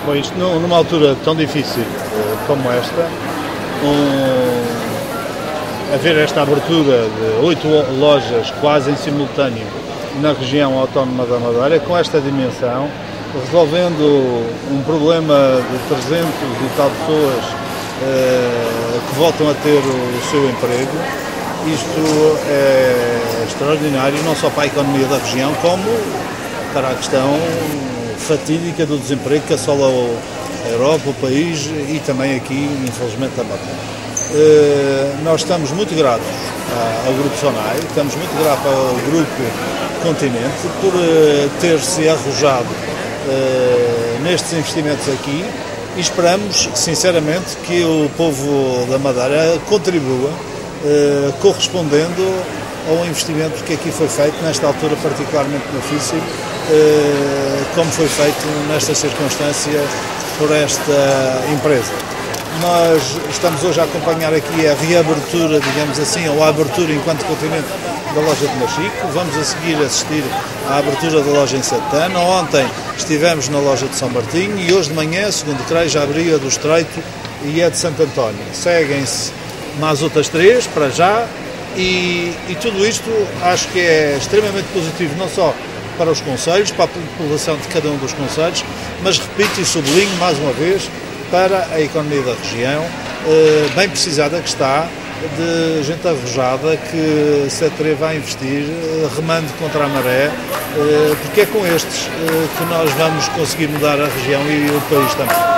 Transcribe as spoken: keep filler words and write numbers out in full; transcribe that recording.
Bom, isto numa altura tão difícil como esta, um, haver esta abertura de oito lojas quase em simultâneo na região autónoma da Madeira, com esta dimensão, resolvendo um problema de trezentas e tal pessoas uh, que voltam a ter o seu emprego, isto é extraordinário, não só para a economia da região, como para a questão fatídica do desemprego que assola a Europa, o país e também aqui, infelizmente, a Madeira. Uh, nós estamos muito gratos ao Grupo Sonai, estamos muito gratos ao Grupo Continente por uh, ter-se arrojado uh, nestes investimentos aqui e esperamos, sinceramente, que o povo da Madeira contribua uh, correspondendo ao investimento que aqui foi feito, nesta altura particularmente difícil, uh, como foi feito nesta circunstância por esta empresa. Nós estamos hoje a acompanhar aqui a reabertura, digamos assim, ou a abertura enquanto continente da loja de Machico. Vamos a seguir assistir à abertura da loja em Santana. Ontem estivemos na loja de São Martinho e hoje de manhã, segundo creio, já abriu a do Estreito e a de Santo António. Seguem-se mais outras três, para já, e, e tudo isto acho que é extremamente positivo, não só para os concelhos, para a população de cada um dos concelhos, mas repito e sublinho mais uma vez, para a economia da região, bem precisada que está, de gente arrojada que se atreva a investir, remando contra a maré, porque é com estes que nós vamos conseguir mudar a região e o país também.